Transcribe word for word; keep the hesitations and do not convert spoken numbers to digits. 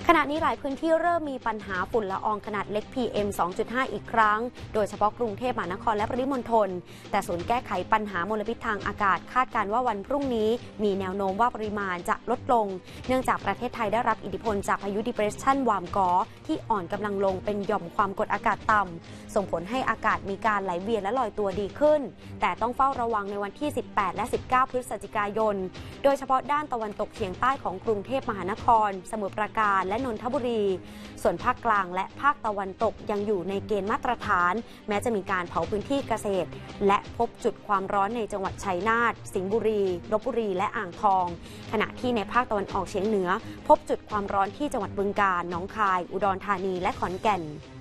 ขณะนี้หลายพื้นที่เริ่มมีปัญหาฝุ่นละอองขนาดเล็ก พี เอ็ม สองจุดห้า อีกครั้งโดยเฉพาะกรุงเทพมหานครและปริมณฑลแต่ศูนย์แก้ไขปัญหามลพิษทางอากาศคาดการณ์ว่าวันพรุ่งนี้มีแนวโน้มว่าปริมาณจะลดลงเนื่องจากประเทศไทยได้รับอิทธิพลจากพายุ Depression วามกอที่อ่อนกำลังลงเป็นหย่อมความกดอากาศต่ำส่งผลให้อากาศมีการไหลเวียนและลอยตัวดีขึ้นแต่ต้องเฝ้าระวังในวันที่สิบแปดและสิบเก้าพฤศจิกายนโดยเฉพาะด้านตะวันตกเฉียงใต้ของกรุงเทพมหานครสมุทรปราการและนนทบุรีส่วนภาคกลางและภาคตะวันตกยังอยู่ในเกณฑ์มาตรฐานแม้จะมีการเผาพื้นที่เกษตรและพบจุดความร้อนในจังหวัดชัยนาทสิงห์บุรีลพบุรีและอ่างทองขณะที่ในภาคตะวันออกเฉียงเหนือพบจุดความร้อนที่จังหวัดบึงกาฬหนองคายอุดรธานีและขอนแก่น